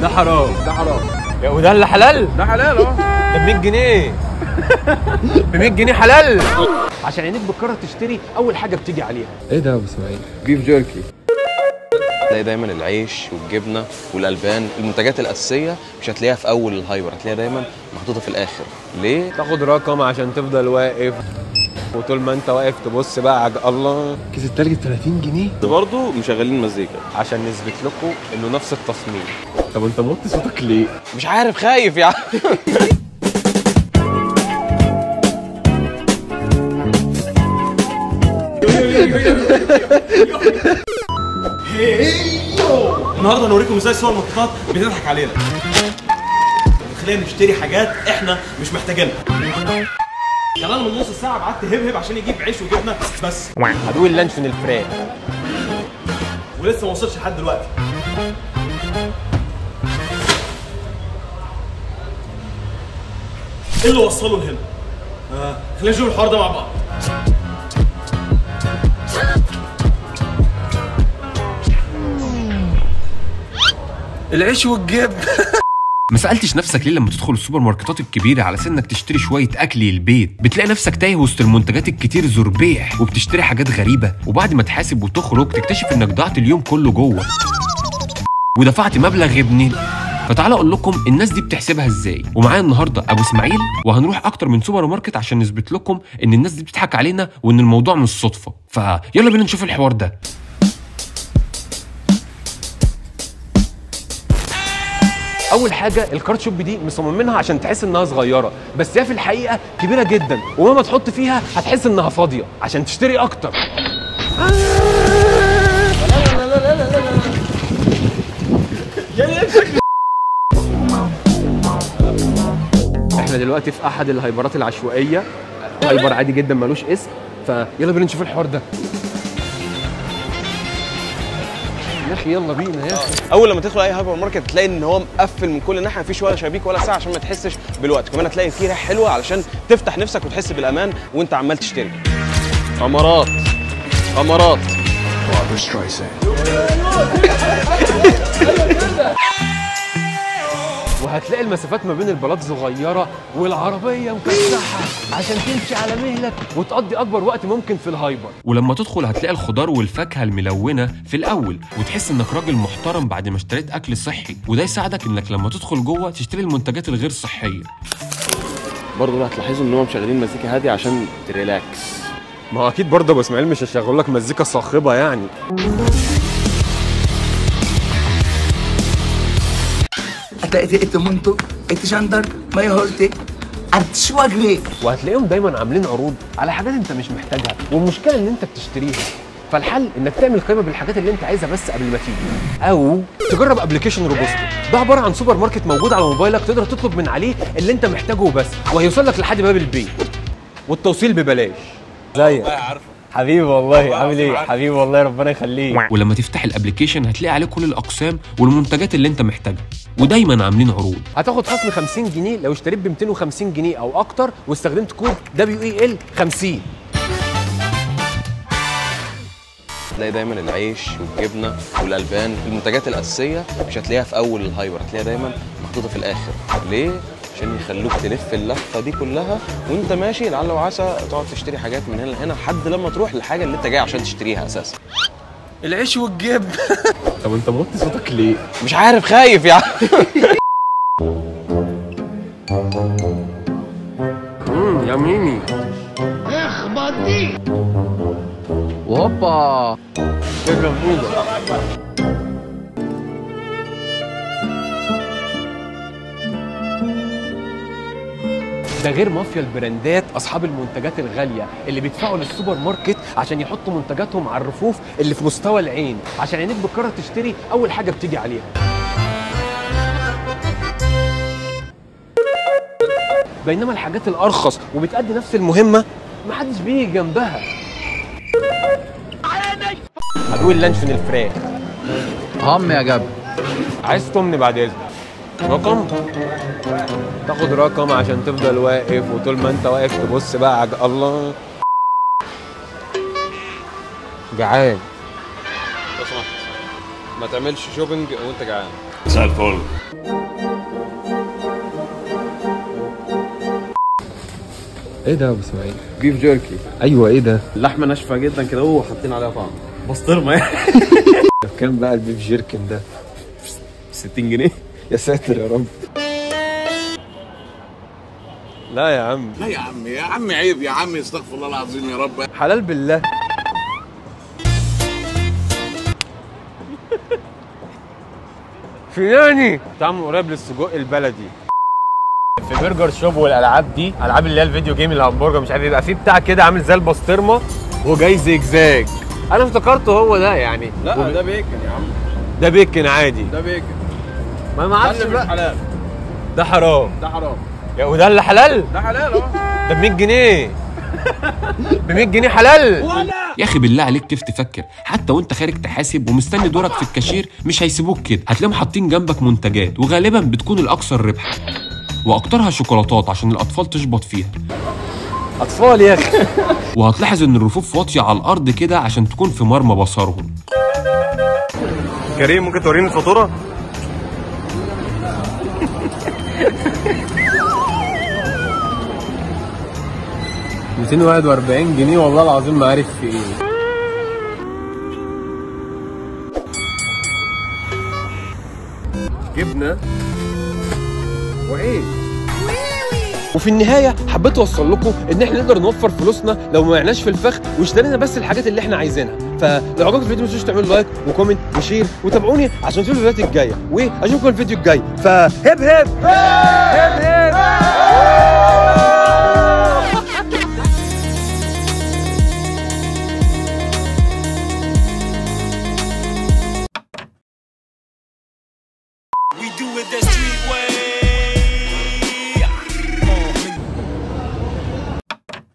ده حرام. ده حرام. وده اللي حلال؟ ده حلال اهو. ده ب 100 جنيه. ب 100 جنيه حلال. عشان عينيك بتقرر تشتري اول حاجه بتيجي عليها. ايه ده يا ابو اسماعيل؟ بيف جيركي. هتلاقي دايما العيش والجبنه والالبان، المنتجات الاساسيه مش هتلاقيها في اول الهايبر، هتلاقيها دايما محطوطه في الاخر. ليه؟ تاخد رقم عشان تفضل واقف، وطول ما انت واقف تبص بقى الله. كيس التلج ب 30 جنيه. برضه مشغلين مزيكا عشان نثبت لكم انه نفس التصميم. طب انت موطي صوتك ليه؟ مش عارف، خايف يا عم. النهارده هنوريكم ازاي السوبر ماركتات بتضحك علينا. خلينا نشتري حاجات احنا مش محتاجينها. كمان من نص ساعه بعت هبهب عشان يجيب عيش وجبنه بس. هدوق اللانشون الفراخ ولسه ما وصلش لحد دلوقتي. ايه اللي وصله لهنا؟ خلينا نشوف الحوار ده مع بعض. العيش والجبن. ما سألتش نفسك ليه لما تدخل السوبر ماركتات الكبيرة على سنك تشتري شوية أكل للبيت بتلاقي نفسك تايه وسط المنتجات الكتير زربيح وبتشتري حاجات غريبة، وبعد ما تحاسب وتخرج تكتشف إنك ضاعت اليوم كله جوه ودفعت مبلغ ابن. فتعالى أقول لكم الناس دي بتحسبها إزاي. ومعايا النهاردة أبو إسماعيل، وهنروح أكتر من سوبر ماركت عشان نثبت لكم إن الناس دي بتضحك علينا وإن الموضوع مش صدفة. فيلا بينا نشوف الحوار ده. اول حاجه الكارت شوب دي مصممينها عشان تحس انها صغيره، بس هي في الحقيقه كبيره جدا، ومهما تحط فيها هتحس انها فاضيه عشان تشتري اكتر. احنا دلوقتي في احد الهايبرات العشوائيه، هايبر عادي جدا ملوش اسم، فيلا بينا نشوف الحوار ده. يا اخي يلا بينا يا اخي. اول لما تدخل اي هايبر ماركت تلاقي ان هو مقفل من كل ناحيه، مفيش ولا شبابيك ولا ساعه عشان ما تحسش بالوقت، كمان هتلاقي فيه ريحه حلوه علشان تفتح نفسك وتحس بالامان وانت عمال تشتري. امارات امارات. وهتلاقي المسافات ما بين البلاط صغيره والعربيه مكسحه عشان تمشي على مهلك وتقضي اكبر وقت ممكن في الهايبر. ولما تدخل هتلاقي الخضار والفاكهه الملونه في الاول وتحس انك راجل محترم بعد ما اشتريت اكل صحي، وده يساعدك انك لما تدخل جوه تشتري المنتجات الغير صحيه. برضه هتلاحظوا ان هم مشغلين مزيكا هاديه عشان تريلاكس. ما هو اكيد برضه ابو اسماعيل مش هيشغل لك مزيكا صاخبه يعني. وهتلاقيهم دايما عاملين عروض على حاجات انت مش محتاجها، والمشكله ان انت بتشتريها. فالحل انك تعمل قائمه بالحاجات اللي انت عايزها بس قبل ما تيجي، او تجرب ابلكيشن روبوستو. ده عباره عن سوبر ماركت موجود على موبايلك، تقدر تطلب من عليه اللي انت محتاجه وبس، وهيوصل لك لحد باب البيت، والتوصيل ببلاش. زيك حبيبي والله. عامل ايه حبيبي والله، ربنا يخليك. ولما تفتح الابلكيشن هتلاقي عليه كل الاقسام والمنتجات اللي انت محتاجها، ودايما عاملين عروض. هتاخد خصم 50 جنيه لو اشتريت ب 250 جنيه او اكتر واستخدمت كود WEL 50. هتلاقي دايما العيش والجبنه والالبان، المنتجات الاساسيه مش هتلاقيها في اول الهايبر، هتلاقيها دايما محطوطه في الاخر. ليه؟ عشان يخلوك تلف اللفه دي كلها وانت ماشي، لعل وعسى تقعد تشتري حاجات من هنا لهنا لحد لما تروح للحاجه اللي انت جاي عشان تشتريها اساسا. العيش والجبن. طب انت موطي صوتك ليه؟ مش عارف، خايف يا عم. يا ميمي اخبط دي. وهوبا فكرة فوضى. ده غير مافيا البراندات اصحاب المنتجات الغاليه اللي بيدفعوا للسوبر ماركت عشان يحطوا منتجاتهم على الرفوف اللي في مستوى العين، عشان عينيك بتقرر تشتري اول حاجه بتيجي عليها. بينما الحاجات الارخص وبتأدي نفس المهمه محدش بيجي جنبها. هدوق اللانشون الفراخ. يا جبل. عايز تمني بعد اذنك رقم؟ تاخد رقم عشان تفضل واقف، وطول ما انت واقف تبص بقى الله. جعان لو سمحت ما تعملش شوبينج وانت جعان. مساء الفل. ايه ده يا ابو اسماعيل؟ بيف جيركي. ايوه ايه ده؟ اللحمه ناشفه جدا كده وحاطين عليها طعم بسطرمه يعني. كام بقى البيف جيركن ده؟ 60 جنيه. يا ساتر يا رب. لا يا عم، لا يا عم عيب يا عم، استغفر الله العظيم يا رب. حلال بالله. فيناني طعمه قريب للسجق البلدي. في برجر شوب والالعاب دي، العاب اللي هي الفيديو جيم، الهمبرجر مش عارف، يبقى فيه بتاع كده عامل زي البسطرمه وجاي زجزاج. انا افتكرته هو ده يعني. لا ده بيكن يا عم. ده بيكن عادي. ده بيكن. ما اعرفش بقى. حلال. ده حرام. ده حرام. يا وده اللي حلال؟ ده حلال اه. ده ب 100 جنيه. ب 100 جنيه حلال. يا اخي بالله عليك كيف تفكر؟ حتى وانت خارج تحاسب ومستني دورك في الكاشير مش هيسيبوك كده، هتلاقيهم حاطين جنبك منتجات وغالبا بتكون الاكثر ربحا واكترها شوكولاتات عشان الاطفال تشبط فيها. اطفال يا اخي. وهتلاحظ ان الرفوف واطيه على الارض كده عشان تكون في مرمى بصرهم. كريم ممكن توريني الفاتوره؟ $241 جنيه والله العظيم ما عارف في ايه. جبنه وايه؟ وفي النهايه حبيت اوصل لكم ان احنا نقدر نوفر فلوسنا لو ما وقعناش في الفخ واشترينا بس الحاجات اللي احنا عايزينها. فلو عجبكم الفيديو ما تنسوش تعملوا لايك وكومنت وشير وتابعوني عشان في الفيديوهات الجايه، واشوفكم الفيديو الجاي. فهب هب هب هب. We do it the street way.